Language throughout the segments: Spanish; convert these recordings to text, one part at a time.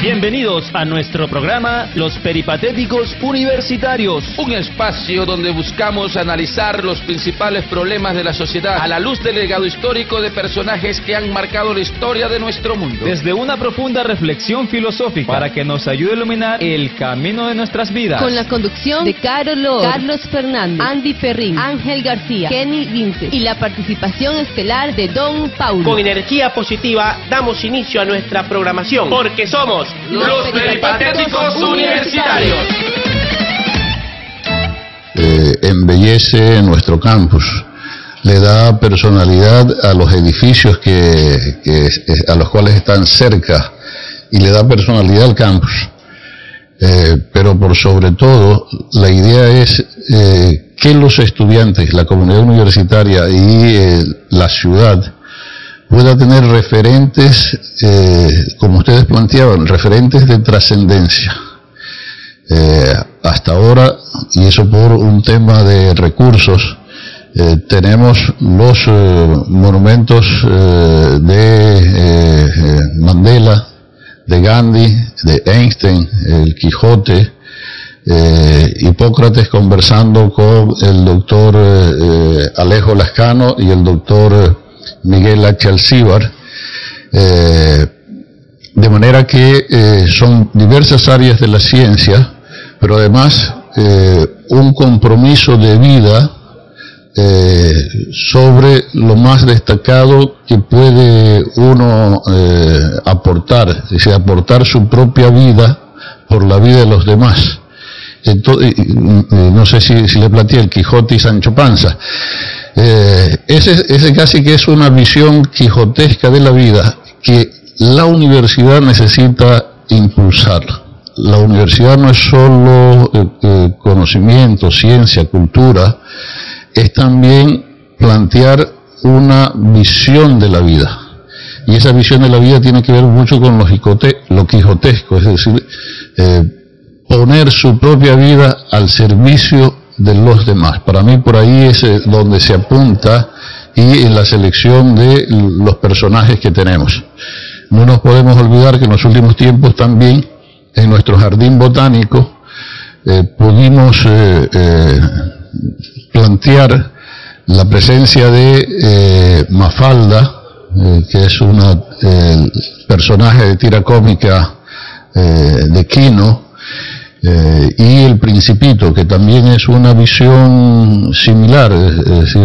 Bienvenidos a nuestro programa Los Peripatéticos Universitarios, un espacio donde buscamos analizar los principales problemas de la sociedad a la luz del legado histórico de personajes que han marcado la historia de nuestro mundo. desde una profunda reflexión filosófica para que nos ayude a iluminar el camino de nuestras vidas. Con la conducción de Carlos Fernández, Andy Ferrín, Ángel García, Kenny Vinces y la participación estelar de Don Paulo. Con energía positiva damos inicio a nuestra programación, porque somos Los Peripatéticos Universitarios. Embellece nuestro campus, le da personalidad a los edificios a los cuales están cerca y le da personalidad al campus. Pero por sobre todo, la idea es que los estudiantes, la comunidad universitaria y la ciudad pueda tener referentes, como ustedes planteaban, referentes de trascendencia. Hasta ahora, y eso por un tema de recursos, tenemos los monumentos de Mandela, de Gandhi, de Einstein, el Quijote, Hipócrates conversando con el doctor Alejo Lascano y el doctor Miguel H. Alcíbar, de manera que son diversas áreas de la ciencia, pero además un compromiso de vida sobre lo más destacado que puede uno aportar, es decir, aportar su propia vida por la vida de los demás. Entonces, no sé si le planteé el Quijote y Sancho Panza. Ese casi que es una visión quijotesca de la vida que la universidad necesita impulsar. La universidad no es solo conocimiento, ciencia, cultura, es también plantear una visión de la vida. Y esa visión de la vida tiene que ver mucho con lo quijotesco, es decir, poner su propia vida al servicio de los demás. Para mí por ahí es donde se apunta y en la selección de los personajes que tenemos. No nos podemos olvidar que en los últimos tiempos también en nuestro jardín botánico pudimos plantear la presencia de Mafalda, que es una personaje de tira cómica de Quino, y el Principito, que también es una visión similar, es decir,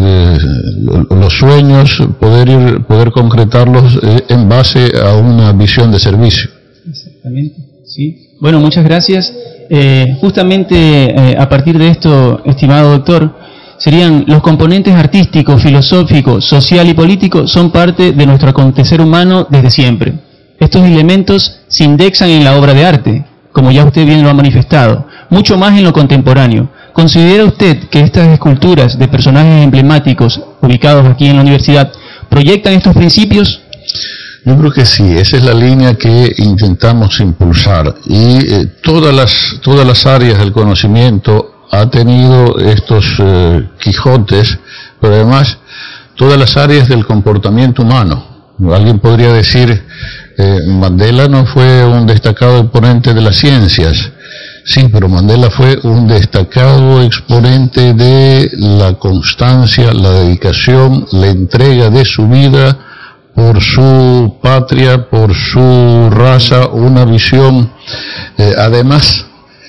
los sueños, poder concretarlos en base a una visión de servicio. Exactamente, sí. Bueno, muchas gracias. Justamente a partir de esto, estimado doctor, serían los componentes artístico, filosófico, social y político son parte de nuestro acontecer humano desde siempre. Estos elementos se indexan en la obra de arte, como ya usted bien lo ha manifestado, mucho más en lo contemporáneo. ¿Considera usted que estas esculturas de personajes emblemáticos ubicados aquí en la universidad proyectan estos principios? Yo creo que sí, esa es la línea que intentamos impulsar y todas las áreas del conocimiento ha tenido estos Quijotes, pero además todas las áreas del comportamiento humano. Alguien podría decir, Mandela no fue un destacado exponente de las ciencias. Sí, pero Mandela fue un destacado exponente de la constancia, la dedicación, la entrega de su vida por su patria, por su raza, una visión. Además,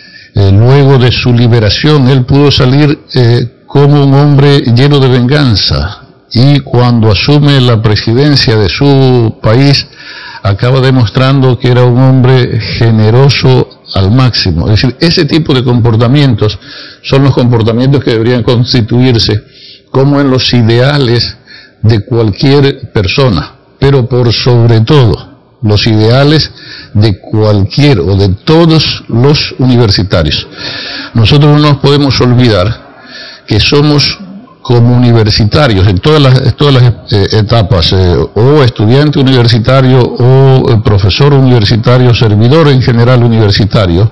luego de su liberación, él pudo salir como un hombre lleno de venganza. Y cuando asume la presidencia de su país, acaba demostrando que era un hombre generoso al máximo. Es decir, ese tipo de comportamientos son los comportamientos que deberían constituirse como en los ideales de cualquier persona, pero por sobre todo los ideales de cualquier o de todos los universitarios. Nosotros no nos podemos olvidar que somos como universitarios en todas las etapas, o estudiante universitario, o profesor universitario, servidor en general universitario,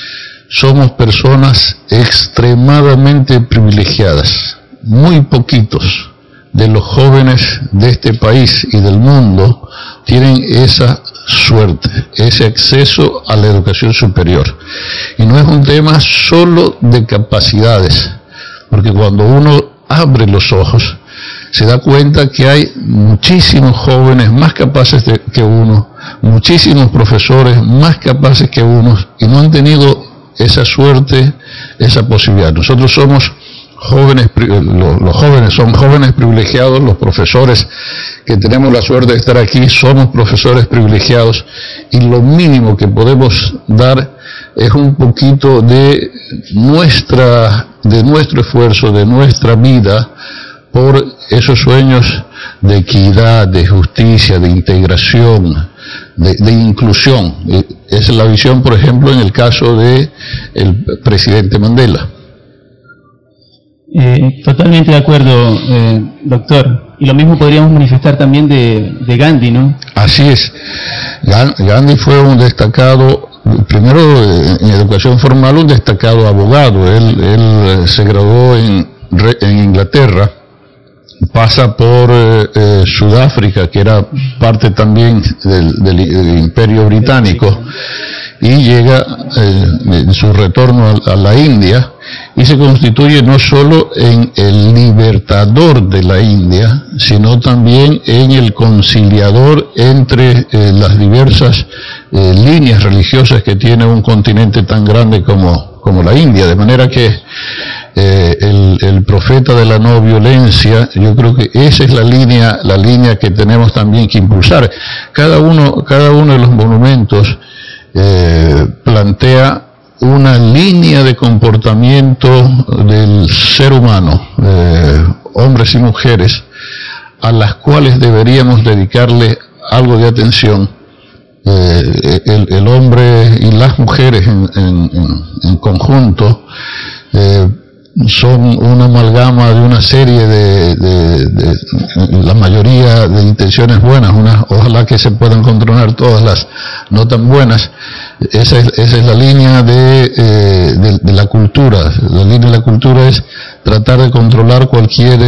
somos personas extremadamente privilegiadas. Muy poquitos de los jóvenes de este país y del mundo tienen esa suerte, ese acceso a la educación superior. Y no es un tema solo de capacidades, porque cuando uno abre los ojos, se da cuenta que hay muchísimos jóvenes más capaces que uno, muchísimos profesores más capaces que uno, y no han tenido esa suerte, esa posibilidad. Nosotros somos jóvenes, los jóvenes son jóvenes privilegiados, los profesores que tenemos la suerte de estar aquí somos profesores privilegiados, y lo mínimo que podemos dar es un poquito de nuestro esfuerzo, de nuestra vida, por esos sueños de equidad, de justicia, de integración, de inclusión. Esa es la visión, por ejemplo, en el caso de el presidente Mandela. Totalmente de acuerdo, doctor. Y lo mismo podríamos manifestar también de Gandhi, ¿no? Así es. Gandhi fue un destacado, primero en educación formal, un destacado abogado. Él se graduó en Inglaterra, pasa por Sudáfrica, que era parte también del Imperio Británico, y llega en su retorno a la India, y se constituye no solo en el libertador de la India, sino también en el conciliador entre las diversas líneas religiosas que tiene un continente tan grande como la India, de manera que el profeta de la no violencia, yo creo que esa es la línea que tenemos también que impulsar. Cada uno de los monumentos plantea una línea de comportamiento del ser humano, hombres y mujeres, a las cuales deberíamos dedicarle algo de atención. El hombre y las mujeres en conjunto son una amalgama de una serie de la mayoría de intenciones buenas, ojalá que se puedan controlar todas las no tan buenas. Esa es la línea de la cultura. La línea de la cultura es tratar de controlar cualquier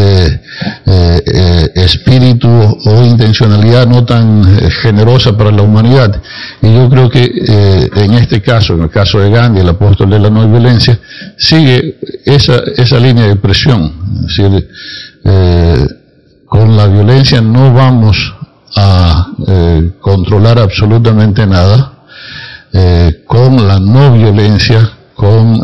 espíritu o intencionalidad no tan generosa para la humanidad. Y yo creo que en este caso, en el caso de Gandhi, el apóstol de la no violencia, sigue esa línea de presión. Es decir, con la violencia no vamos a controlar absolutamente nada. Con la no violencia, con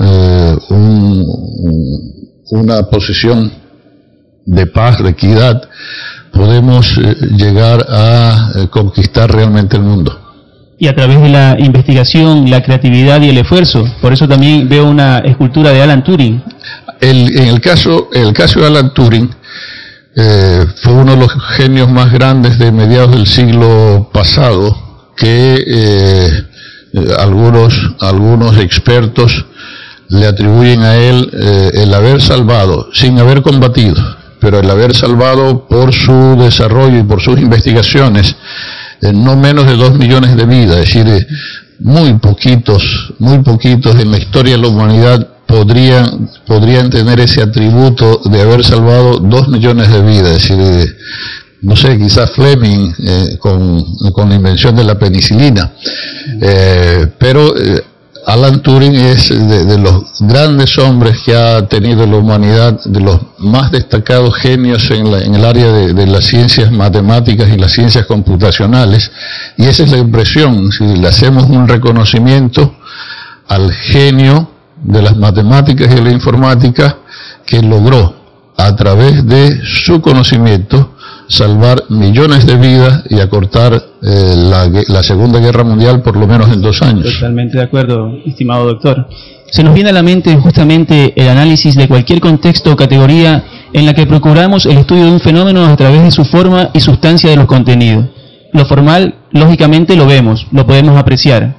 una posición de paz, de equidad, podemos llegar a conquistar realmente el mundo. Y a través de la investigación, la creatividad y el esfuerzo. Por eso también veo una escultura de Alan Turing. En el caso de Alan Turing, fue uno de los genios más grandes de mediados del siglo pasado, que algunos expertos le atribuyen a él el haber salvado, sin haber combatido, pero el haber salvado por su desarrollo y por sus investigaciones, no menos de 2 millones de vidas. Es decir, muy poquitos en la historia de la humanidad podrían tener ese atributo de haber salvado 2 millones de vidas. Es decir, no sé, quizás Fleming con la invención de la penicilina, pero Alan Turing es de los grandes hombres que ha tenido la humanidad, de los más destacados genios en el área de las ciencias matemáticas y las ciencias computacionales, y esa es la impresión. Si le hacemos un reconocimiento al genio de las matemáticas y de la informática, que logró a través de su conocimiento salvar millones de vidas y acortar la Segunda Guerra Mundial por lo menos en 2 años. Totalmente de acuerdo, estimado doctor. Se nos viene a la mente justamente el análisis de cualquier contexto o categoría en la que procuramos el estudio de un fenómeno a través de su forma y sustancia de los contenidos. Lo formal, lógicamente, lo vemos, lo podemos apreciar.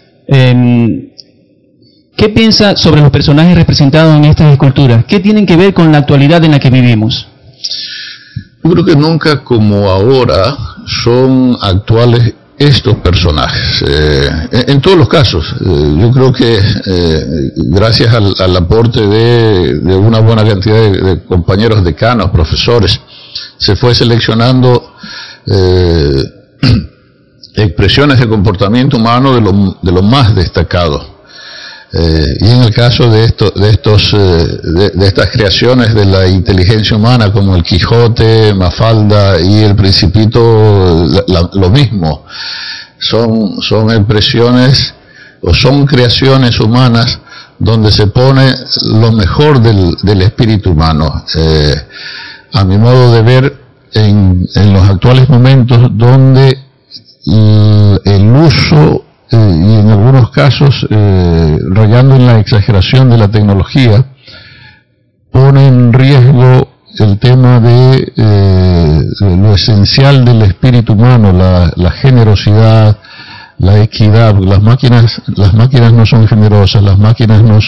¿Qué piensa sobre los personajes representados en estas esculturas? ¿Qué tienen que ver con la actualidad en la que vivimos? Yo creo que nunca como ahora son actuales estos personajes. En todos los casos, yo creo que gracias al aporte de una buena cantidad de compañeros decanos, profesores, se fue seleccionando expresiones de comportamiento humano de lo más destacado. Y en el caso de estas creaciones de la inteligencia humana, como el Quijote, Mafalda y el Principito, lo mismo, son expresiones o son creaciones humanas donde se pone lo mejor del espíritu humano. A mi modo de ver, en los actuales momentos donde el uso y en algunos casos rayando en la exageración de la tecnología pone en riesgo el tema de lo esencial del espíritu humano, la generosidad, la equidad. Las máquinas no son generosas, las máquinas no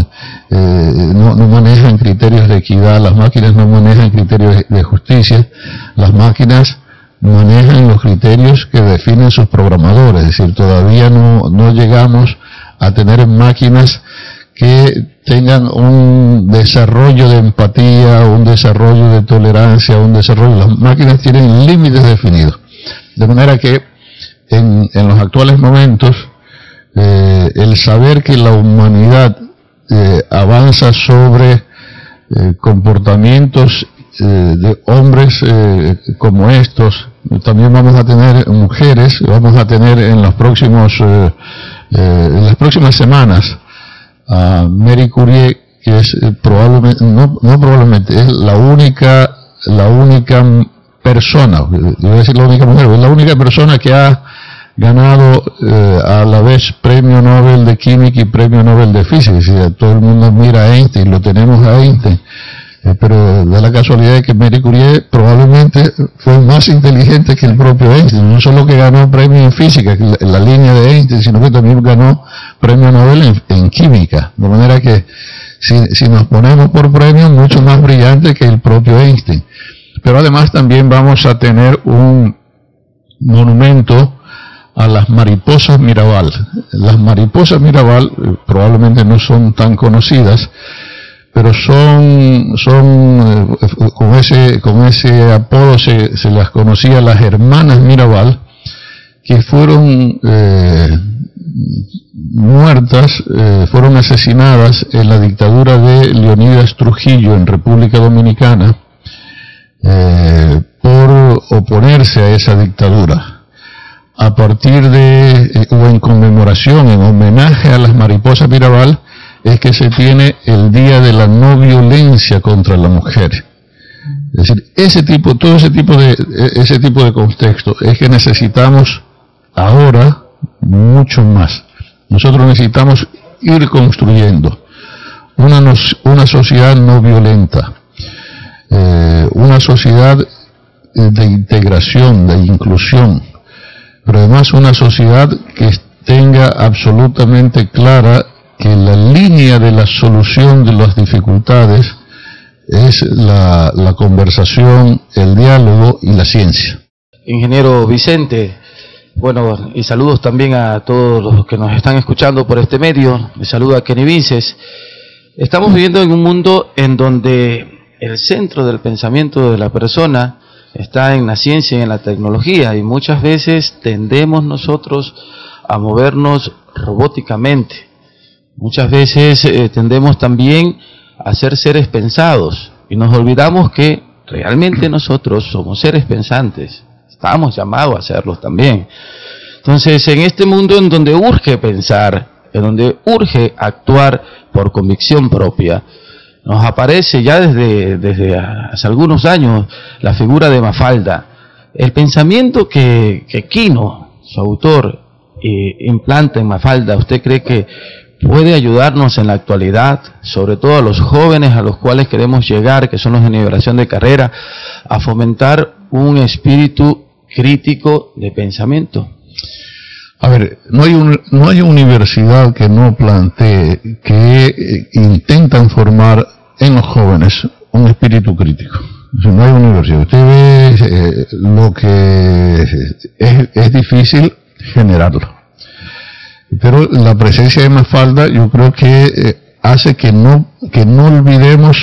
manejan criterios de equidad, las máquinas no manejan criterios de justicia, las máquinas manejan los criterios que definen sus programadores. Es decir, todavía no llegamos a tener máquinas que tengan un desarrollo de empatía, un desarrollo de tolerancia, las máquinas tienen límites definidos. De manera que en los actuales momentos, el saber que la humanidad avanza sobre comportamientos de hombres como estos, también vamos a tener mujeres, vamos a tener en las próximas semanas a Marie Curie, que es probablemente es la única persona, yo voy a decir la única mujer, es la única persona que ha ganado a la vez premio Nobel de Química y premio Nobel de Física. Todo el mundo mira a Einstein, lo tenemos a Einstein, pero da la casualidad de que Marie Curie probablemente fue más inteligente que el propio Einstein. No solo que ganó premio en física, en la línea de Einstein, sino que también ganó premio Nobel en química. De manera que si nos ponemos por premio, mucho más brillante que el propio Einstein. Pero además también vamos a tener un monumento a las mariposas Mirabal. Las mariposas Mirabal probablemente no son tan conocidas, pero son con ese apodo se las conocía las hermanas Mirabal, que fueron muertas, fueron asesinadas en la dictadura de Leonidas Trujillo en República Dominicana, por oponerse a esa dictadura. A partir o en conmemoración, en homenaje a las mariposas Mirabal, es que se tiene el Día de la No Violencia contra la Mujer. Es decir, ese tipo de contexto es que necesitamos ahora mucho más. Nosotros necesitamos ir construyendo una sociedad no violenta, una sociedad de integración, de inclusión, pero además una sociedad que tenga absolutamente clara que la línea de la solución de las dificultades es la conversación, el diálogo y la ciencia. Ingeniero Vicente, bueno, y saludos también a todos los que nos están escuchando por este medio. Me saluda Kenny Vinces. Estamos viviendo en un mundo en donde el centro del pensamiento de la persona está en la ciencia y en la tecnología, y muchas veces tendemos nosotros a movernos robóticamente. Muchas veces tendemos también a ser seres pensados, y nos olvidamos que realmente nosotros somos seres pensantes. Estamos llamados a serlos también. Entonces, en este mundo en donde urge pensar, en donde urge actuar por convicción propia, nos aparece ya desde hace algunos años la figura de Mafalda. El pensamiento que Quino, su autor, implanta en Mafalda, ¿usted cree que puede ayudarnos en la actualidad, sobre todo a los jóvenes a los cuales queremos llegar, que son los de nivelación de carrera, a fomentar un espíritu crítico de pensamiento? A ver, no hay universidad que no plantee que intentan formar en los jóvenes un espíritu crítico. No hay universidad. Usted ve lo que es difícil generarlo. Pero la presencia de Mafalda, yo creo que hace que no olvidemos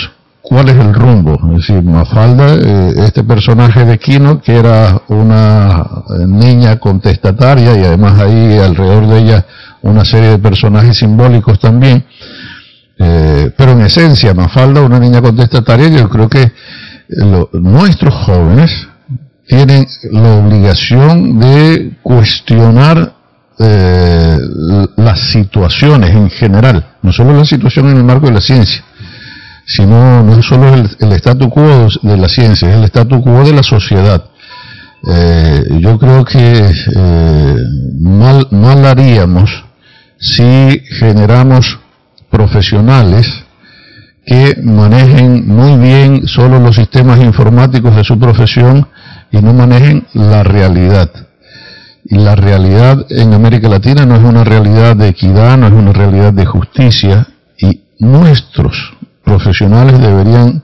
cuál es el rumbo. Es decir, Mafalda, este personaje de Quino, que era una niña contestataria, y además ahí alrededor de ella una serie de personajes simbólicos también, pero en esencia Mafalda, una niña contestataria. Yo creo que nuestros jóvenes tienen la obligación de cuestionar las situaciones en general, no solo la situación en el marco de la ciencia, sino no solo el statu quo de la ciencia, es el statu quo de la sociedad. Yo creo que mal haríamos si generamos profesionales que manejen muy bien solo los sistemas informáticos de su profesión y no manejen la realidad. Y la realidad en América Latina no es una realidad de equidad, no es una realidad de justicia, y nuestros profesionales deberían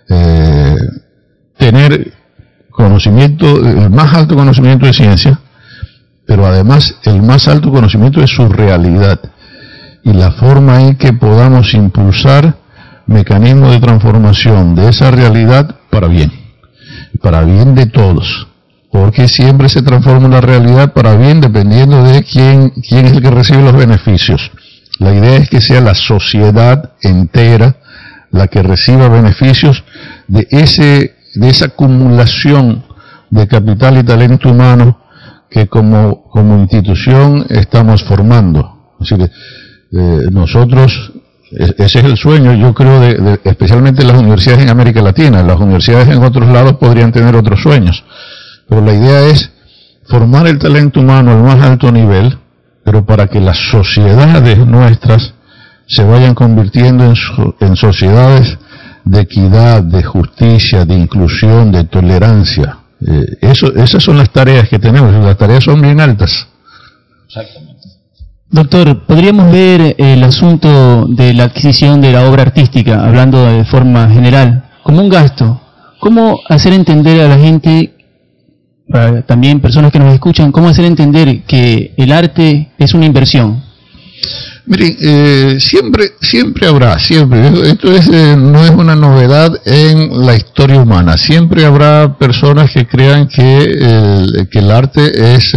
tener conocimiento, el más alto conocimiento de ciencia, pero además el más alto conocimiento de su realidad y la forma en que podamos impulsar mecanismos de transformación de esa realidad para bien de todos. Porque siempre se transforma la realidad para bien dependiendo de quién es el que recibe los beneficios. La idea es que sea la sociedad entera la que reciba beneficios de esa acumulación de capital y talento humano que como institución estamos formando. Así que nosotros, ese es el sueño, yo creo, especialmente las universidades en América Latina. Las universidades en otros lados podrían tener otros sueños. Pero la idea es formar el talento humano al más alto nivel, pero para que las sociedades nuestras se vayan convirtiendo en sociedades de equidad, de justicia, de inclusión, de tolerancia. Esas son las tareas que tenemos, y las tareas son bien altas. Exactamente. Doctor, ¿podríamos ver el asunto de la adquisición de la obra artística, hablando de forma general, como un gasto? ¿Cómo hacer entender a la gente, también personas que nos escuchan, cómo hacer entender que el arte es una inversión? Miren, siempre habrá, esto no es una novedad en la historia humana, siempre habrá personas que crean que el arte es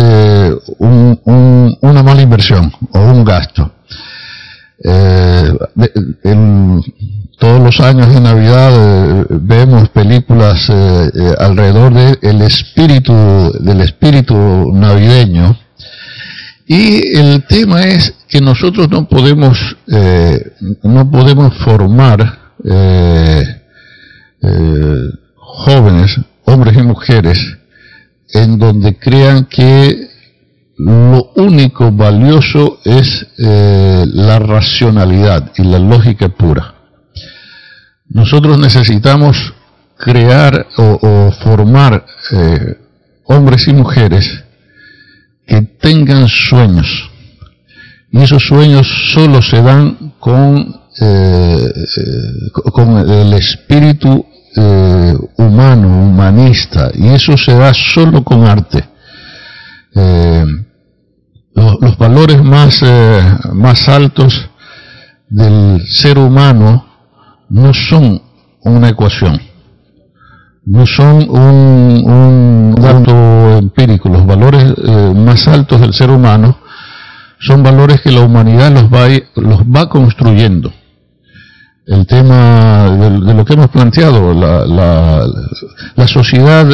una mala inversión o un gasto. Todos los años de Navidad vemos películas alrededor del espíritu navideño, y el tema es que nosotros no podemos formar jóvenes, hombres y mujeres, en donde crean que lo único valioso es la racionalidad y la lógica pura. Nosotros necesitamos crear o formar hombres y mujeres que tengan sueños, y esos sueños solo se dan con el espíritu humano, humanista, y eso se da solo con arte. Los valores más altos del ser humano no son una ecuación, no son un dato empírico. Los valores más altos del ser humano son valores que la humanidad los va construyendo. El tema de lo que hemos planteado, la sociedad,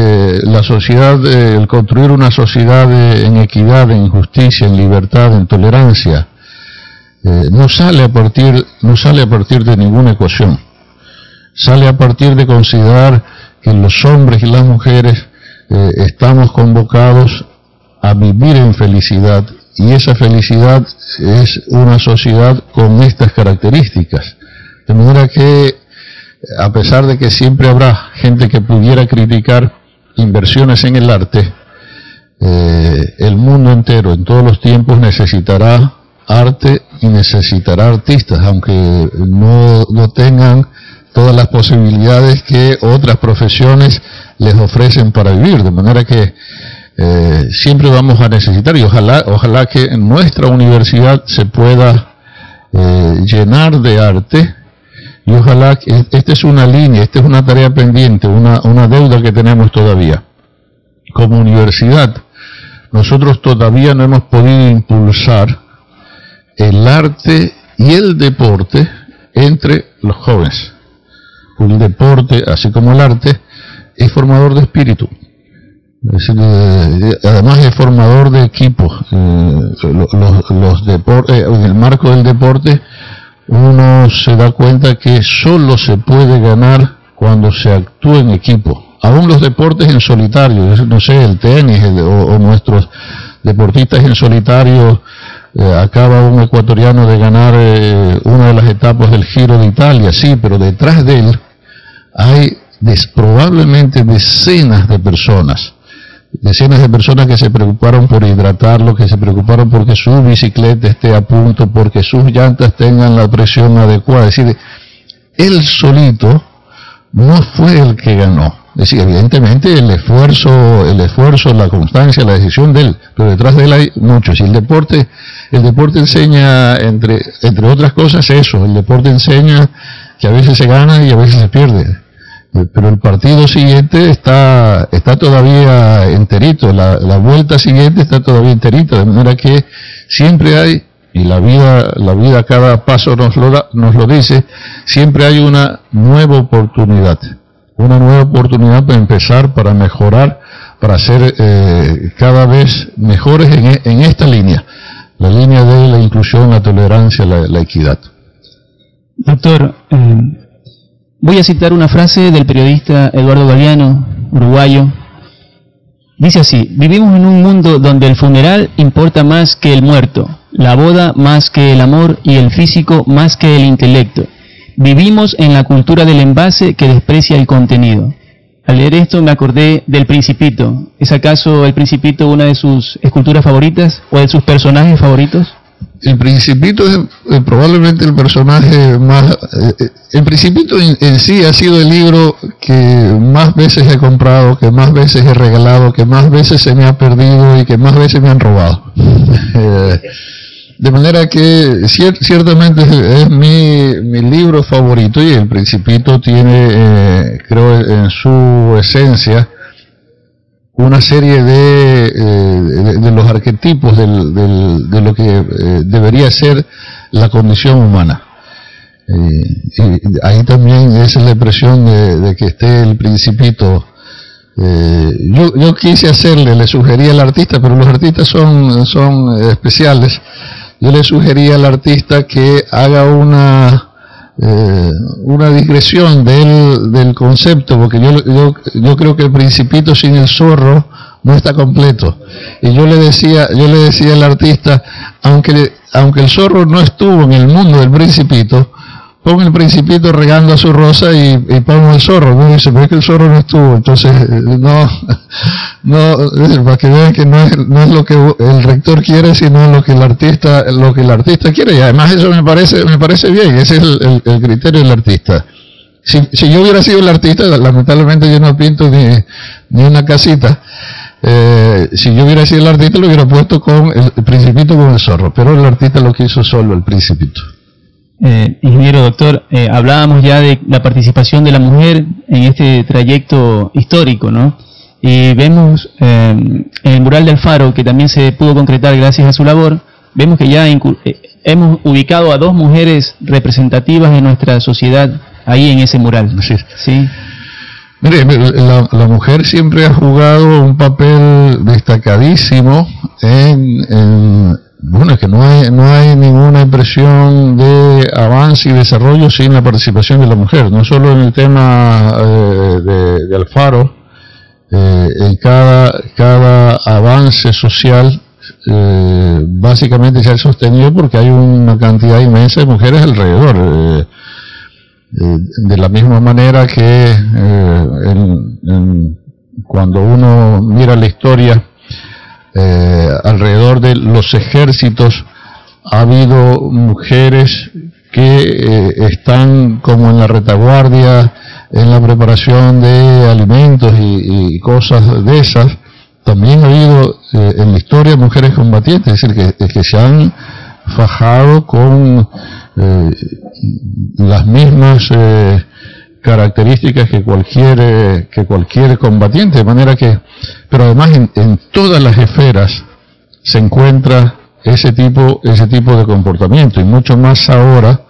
el construir una sociedad en equidad, en justicia, en libertad, en tolerancia, no sale a partir de ninguna ecuación. Sale a partir de considerar que los hombres y las mujeres estamos convocados a vivir en felicidad, y esa felicidad es una sociedad con estas características. De manera que, a pesar de que siempre habrá gente que pudiera criticar inversiones en el arte, el mundo entero en todos los tiempos necesitará arte y necesitará artistas, aunque no tengan todas las posibilidades que otras profesiones les ofrecen para vivir. De manera que siempre vamos a necesitar, y ojalá que nuestra universidad se pueda llenar de arte, Y ojalá que esta es una línea, esta es una tarea pendiente, una deuda que tenemos todavía. Como universidad, nosotros todavía no hemos podido impulsar el arte y el deporte entre los jóvenes. El deporte, así como el arte, es formador de espíritu. Es decir, además es formador de equipos. Los deportes, en el marco del deporte, uno se da cuenta que solo se puede ganar cuando se actúa en equipo. Aún los deportes en solitario, no sé, el tenis o nuestros deportistas en solitario, acaba un ecuatoriano de ganar una de las etapas del Giro de Italia, sí, pero detrás de él hay probablemente decenas de personas que se preocuparon por hidratarlo, que se preocuparon porque su bicicleta esté a punto, porque sus llantas tengan la presión adecuada. Es decir, él solito no fue el que ganó. Es decir, evidentemente el esfuerzo, la constancia, la decisión de él, pero detrás de él hay muchos. Y el deporte enseña, entre otras cosas, eso. El deporte enseña que a veces se gana y a veces se pierde. Pero el partido siguiente está todavía enterito, la vuelta siguiente está todavía enterita, de manera que siempre hay, y la vida a cada paso nos lo dice, siempre hay una nueva oportunidad para empezar, para mejorar, para ser cada vez mejores en esta línea, la línea de la inclusión, la tolerancia, la equidad. Doctor, voy a citar una frase del periodista Eduardo Galeano, uruguayo. Dice así: vivimos en un mundo donde el funeral importa más que el muerto, la boda más que el amor y el físico más que el intelecto. Vivimos en la cultura del envase que desprecia el contenido. Al leer esto me acordé del Principito. ¿Es acaso el Principito una de sus esculturas favoritas o de sus personajes favoritos? El Principito es probablemente el personaje más... el Principito en sí ha sido el libro que más veces he comprado, que más veces he regalado, que más veces se me ha perdido y que más veces me han robado. De manera que ciertamente es mi libro favorito, y el Principito tiene, creo, en su esencia, una serie de los arquetipos de lo que debería ser la condición humana. Y ahí también esa es la impresión de que esté el Principito. Yo quise le sugerí al artista, pero los artistas son especiales. Yo le sugerí al artista que haga una digresión del concepto, porque yo creo que el Principito sin el zorro no está completo. Y yo le decía al artista, aunque el zorro no estuvo en el mundo del Principito, pon el Principito regando a su rosa y pon el zorro. No dice, pero es que el zorro no estuvo. Entonces, para que vean que no es lo que el rector quiere, sino lo que el artista quiere. Y además eso me parece bien. Ese es el criterio del artista. Si yo hubiera sido el artista, lamentablemente yo no pinto ni una casita. Si yo hubiera sido el artista, lo hubiera puesto con el Principito con el zorro. Pero el artista lo quiso solo, el Principito. Ingeniero, doctor, hablábamos ya de la participación de la mujer en este trayecto histórico, ¿no? Y vemos en el mural del Faro, que también se pudo concretar gracias a su labor, vemos que ya hemos ubicado a 2 mujeres representativas de nuestra sociedad ahí en ese mural. ¿Sí? Mire, la mujer siempre ha jugado un papel destacadísimo bueno, es que no hay ninguna impresión de avance y desarrollo sin la participación de la mujer, no solo en el tema de Alfaro. En cada avance social básicamente se ha sostenido porque hay una cantidad inmensa de mujeres alrededor. De la misma manera que cuando uno mira la historia, alrededor de los ejércitos ha habido mujeres que están como en la retaguardia, en la preparación de alimentos y cosas de esas. También ha habido en la historia mujeres combatientes, es decir, que se han fajado con las mismas características que cualquier combatiente, de manera que, pero además en todas las esferas se encuentra ese tipo de comportamiento, y mucho más ahora,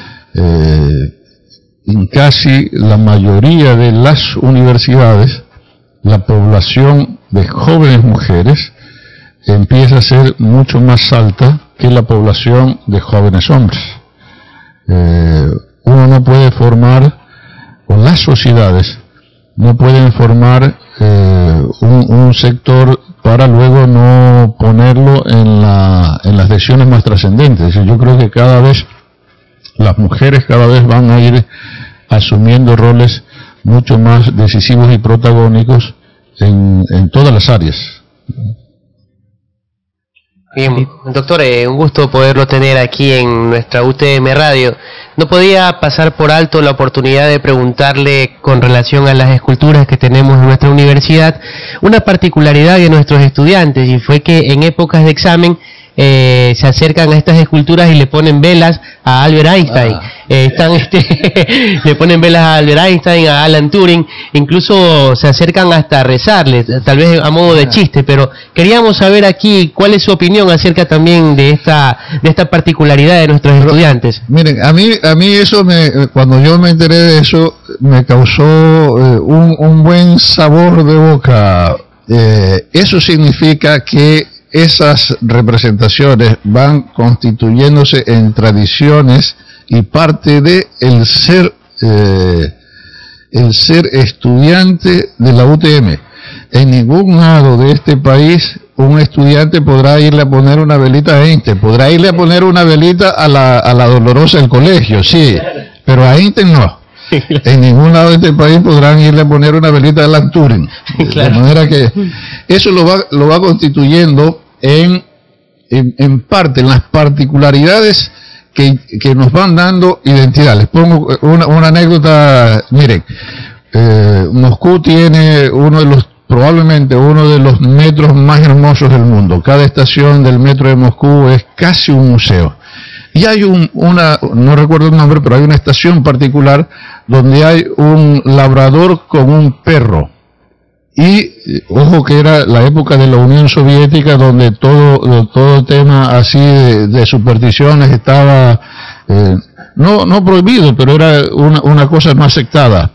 en casi la mayoría de las universidades, la población de jóvenes mujeres empieza a ser mucho más alta que la población de jóvenes hombres. Uno no puede formar, o las sociedades no pueden formar un sector para luego no ponerlo en las decisiones más trascendentes. Yo creo que las mujeres cada vez van a ir asumiendo roles mucho más decisivos y protagónicos en todas las áreas. Bien, doctor, un gusto poderlo tener aquí en nuestra UTM Radio. No podía pasar por alto la oportunidad de preguntarle con relación a las esculturas que tenemos en nuestra universidad, una particularidad de nuestros estudiantes, y fue que en épocas de examen se acercan a estas esculturas y le ponen velas a Albert Einstein. Le ponen velas a Albert Einstein, a Alan Turing, incluso se acercan hasta a rezarles, tal vez a modo de chiste, pero queríamos saber aquí cuál es su opinión acerca también de esta particularidad de nuestros estudiantes. Miren, a mí eso cuando yo me enteré de eso, me causó un buen sabor de boca. Eso significa que esas representaciones van constituyéndose en tradiciones y parte de el ser estudiante de la UTM. En ningún lado de este país un estudiante podrá irle a poner una velita a Einstein, podrá irle a poner una velita a la Dolorosa del colegio, sí, pero a Einstein no. En ningún lado de este país podrán irle a poner una velita a Alan Turing. Claro. De manera que eso lo va constituyendo en parte, en las particularidades que nos van dando identidad. Les pongo una anécdota. Miren, Moscú tiene probablemente uno de los metros más hermosos del mundo. Cada estación del metro de Moscú es casi un museo. Y hay no recuerdo el nombre, pero hay una estación particular donde hay un labrador con un perro. Y, ojo, que era la época de la Unión Soviética, donde todo tema así de supersticiones estaba, no prohibido, pero era una cosa no aceptada.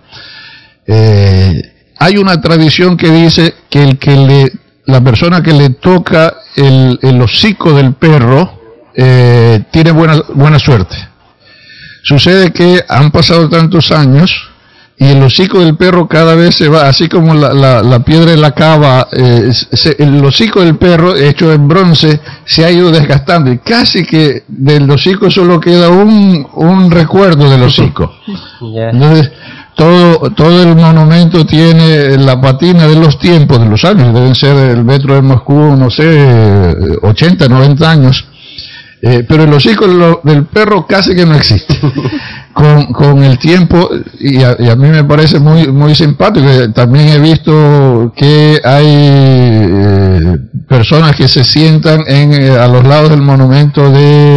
Hay una tradición que dice que la persona que le toca el hocico del perro, tiene buena suerte. Sucede que han pasado tantos años y el hocico del perro cada vez se va, así como la piedra de la cava, el hocico del perro hecho en bronce se ha ido desgastando y casi que del hocico solo queda un recuerdo del hocico. Entonces todo el monumento tiene la patina de los tiempos, de los años, deben ser el metro de Moscú, no sé, 80, 90 años. Pero el hocico del perro casi que no existe. Con el tiempo, y a mí me parece muy simpático. También he visto que hay personas que se sientan a los lados del monumento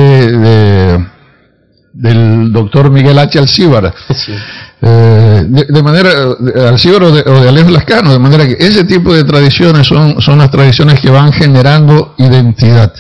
del doctor Miguel H. Alcíbar. Sí. De manera, Alcíbar o de Alejo Lascano, de manera que ese tipo de tradiciones son las tradiciones que van generando identidad.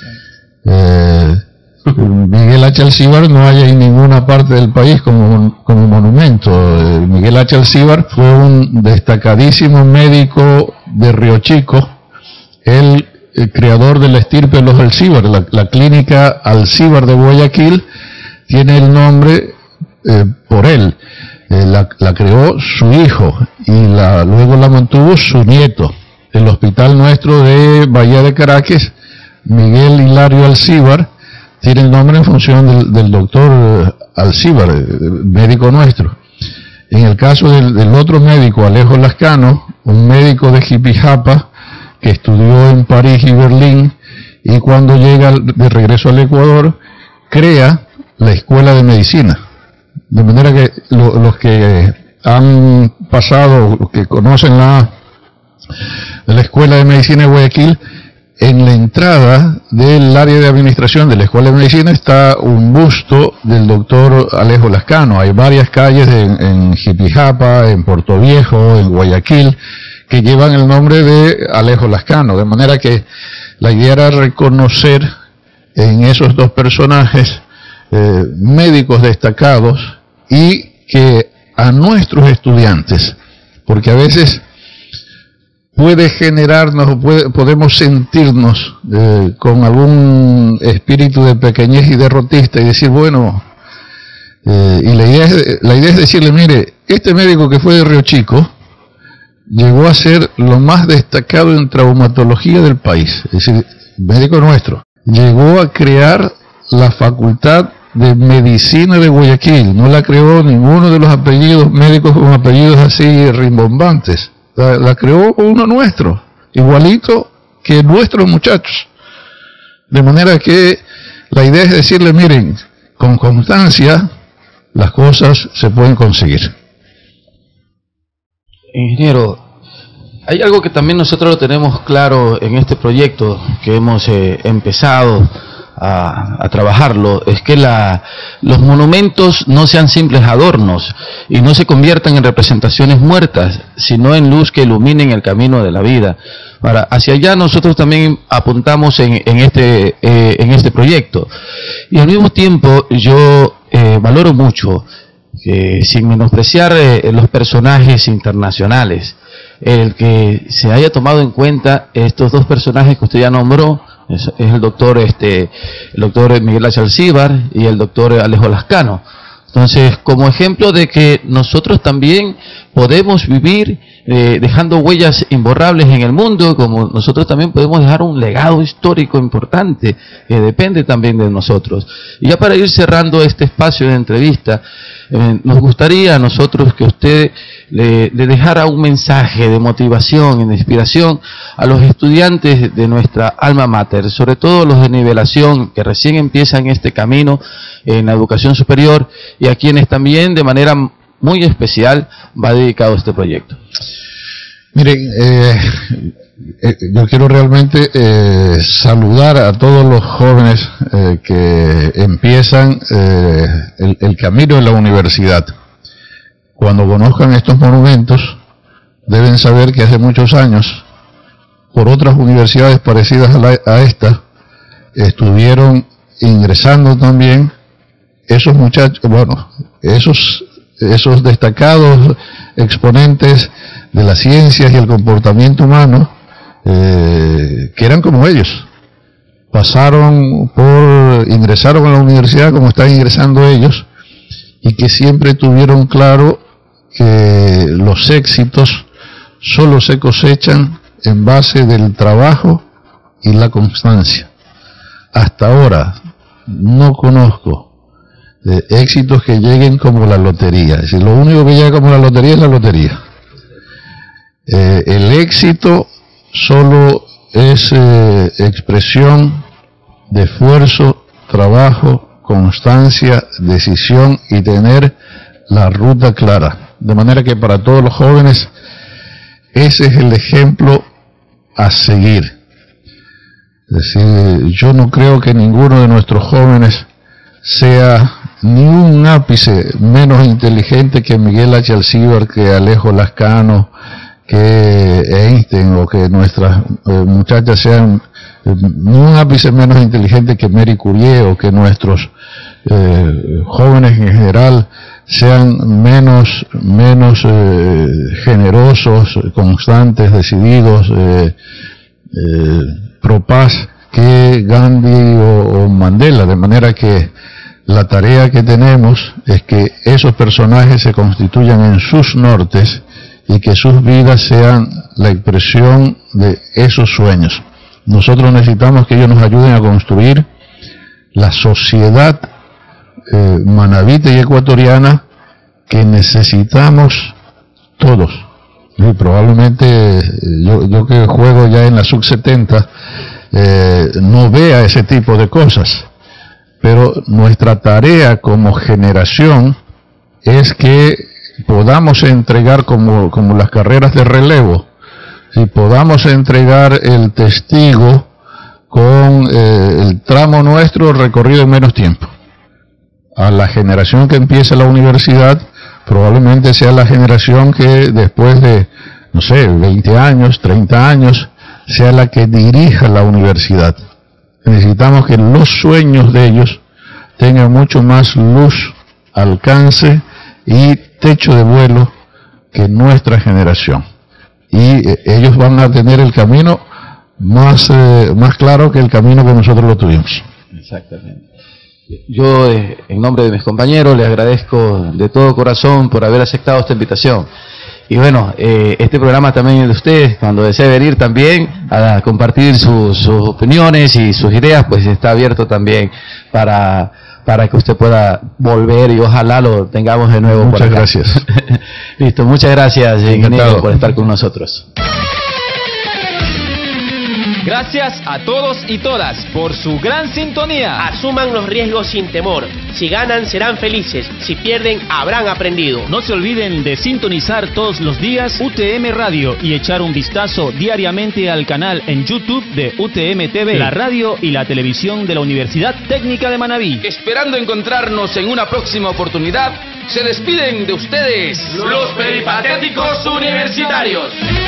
Miguel H. Alcíbar no hay en ninguna parte del país como monumento. Miguel H. Alcíbar fue un destacadísimo médico de Río Chico, el creador de la estirpe de los Alcíbar. La clínica Alcíbar de Guayaquil tiene el nombre por él. La creó su hijo y luego la mantuvo su nieto. El hospital nuestro de Bahía de Caracas, Miguel Hilario Alcíbar, tiene el nombre en función del doctor Alcíbar, médico nuestro. En el caso del otro médico, Alejo Lascano, un médico de Jipijapa que estudió en París y Berlín, y cuando llega de regreso al Ecuador, crea la Escuela de Medicina. De manera que los que han pasado, que conocen la Escuela de Medicina de Guayaquil, en la entrada entrada del área de administración de la Escuela de Medicina está un busto del doctor Alejo Lascano. Hay varias calles en Jipijapa, en Puerto Viejo, en Guayaquil, que llevan el nombre de Alejo Lascano, de manera que la idea era reconocer en esos dos personajes médicos destacados y que a nuestros estudiantes, porque a veces puede generarnos, podemos sentirnos con algún espíritu de pequeñez y derrotista y decir, bueno, y la idea es decirle, mire, este médico que fue de Río Chico llegó a ser lo más destacado en traumatología del país, es decir, médico nuestro, llegó a crear la facultad de medicina de Guayaquil, no la creó ninguno de los apellidos médicos con apellidos así rimbombantes, la creó uno nuestro, igualito que nuestros muchachos, de manera que la idea es decirle, miren, con constancia las cosas se pueden conseguir. Ingeniero, hay algo que también nosotros lo tenemos claro en este proyecto que hemos empezado a trabajarlo, es que los monumentos no sean simples adornos y no se conviertan en representaciones muertas, sino en luz que iluminen el camino de la vida. Ahora, hacia allá nosotros también apuntamos en este proyecto. Y al mismo tiempo yo valoro mucho, sin menospreciar los personajes internacionales, el que se haya tomado en cuenta estos dos personajes que usted ya nombró, es el doctor Miguel H. Alcíbar y el doctor Alejo Lascano. Entonces, como ejemplo de que nosotros también podemos vivir dejando huellas imborrables en el mundo, como nosotros también podemos dejar un legado histórico importante que depende también de nosotros. Y ya para ir cerrando este espacio de entrevista, nos gustaría a nosotros que usted le dejara un mensaje de motivación y de inspiración a los estudiantes de nuestra alma mater, sobre todo los de nivelación que recién empiezan este camino en la educación superior, y a quienes también de manera muy especial va dedicado este proyecto. Miren, yo quiero realmente saludar a todos los jóvenes que empiezan el camino en la universidad. Cuando conozcan estos monumentos, deben saber que hace muchos años, por otras universidades parecidas a esta, estuvieron ingresando también esos muchachos, bueno, esos destacados exponentes de las ciencias y el comportamiento humano, que eran como ellos. Ingresaron a la universidad como están ingresando ellos, y que siempre tuvieron claro que los éxitos solo se cosechan en base del trabajo y la constancia. Hasta ahora no conozco éxitos que lleguen como la lotería. Es decir, lo único que llega como la lotería es la lotería. El éxito solo es expresión de esfuerzo, trabajo, constancia, decisión y tener la ruta clara. De manera que para todos los jóvenes ese es el ejemplo a seguir. Es decir, yo no creo que ninguno de nuestros jóvenes sea ni un ápice menos inteligente que Miguel H. Alcíbar, que Alejo Lascano, que Einstein, o que nuestras muchachas sean ni un ápice menos inteligente que Marie Curie, o que nuestros jóvenes en general sean menos generosos, constantes, decididos, pro paz que Gandhi o Mandela. De manera que la tarea que tenemos es que esos personajes se constituyan en sus nortes y que sus vidas sean la expresión de esos sueños. Nosotros necesitamos que ellos nos ayuden a construir la sociedad manabita y ecuatoriana que necesitamos todos. Y probablemente yo que juego ya en la sub-70 no vea ese tipo de cosas, pero nuestra tarea como generación es que podamos entregar como las carreras de relevo, si podamos entregar el testigo con el tramo nuestro recorrido en menos tiempo. A la generación que empieza la universidad, probablemente sea la generación que después de, no sé, 20 años, 30 años, sea la que dirija la universidad. Necesitamos que los sueños de ellos tengan mucho más luz, alcance y techo de vuelo que nuestra generación. Y ellos van a tener el camino más claro que el camino que nosotros lo tuvimos. Exactamente. Yo, en nombre de mis compañeros, les agradezco de todo corazón por haber aceptado esta invitación. Y bueno, este programa también es de ustedes. Cuando desee venir también a compartir sus opiniones y sus ideas, pues está abierto también para que usted pueda volver y ojalá lo tengamos de nuevo. Muchas gracias. Listo, muchas gracias, ingeniero, por estar con nosotros. Gracias a todos y todas por su gran sintonía. Asuman los riesgos sin temor. Si ganan, serán felices. Si pierden, habrán aprendido. No se olviden de sintonizar todos los días UTM Radio y echar un vistazo diariamente al canal en YouTube de UTM TV, la radio y la televisión de la Universidad Técnica de Manabí. Esperando encontrarnos en una próxima oportunidad, se despiden de ustedes los peripatéticos universitarios.